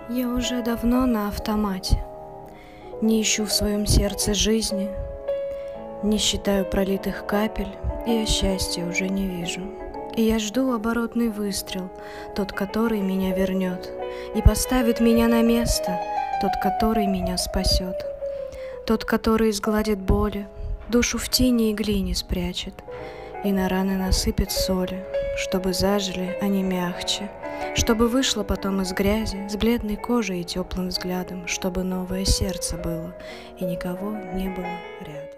Я уже давно на автомате. Не ищу в своем сердце жизни, не считаю пролитых капель, и я счастья уже не вижу. И я жду оборотный выстрел, тот, который меня вернет, и поставит меня на место, тот, который меня спасет, тот, который изгладит боли, душу в тени и глине спрячет, и на раны насыпет соли, чтобы зажили они мягче, чтобы вышло потом из грязи с бледной кожей и теплым взглядом, чтобы новое сердце было, и никого не было рядом.